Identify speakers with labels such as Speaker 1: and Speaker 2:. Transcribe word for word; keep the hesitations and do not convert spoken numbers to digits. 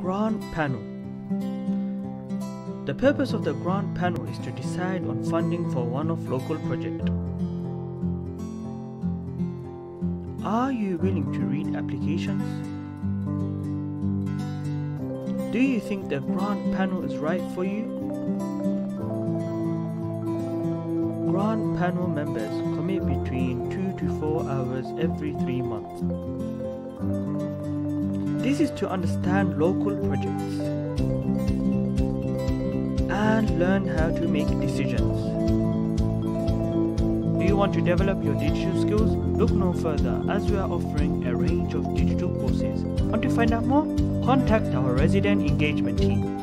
Speaker 1: Grant Panel. The purpose of the grant panel is to decide on funding for one-off local project. Are you willing to read applications? Do you think the grant panel is right for you? Grant panel members commit between two to four hours every three months. This is to understand local projects and learn how to make decisions. Do you want to develop your digital skills? Look no further, as we are offering a range of digital courses. Want to find out more? Contact our resident engagement team.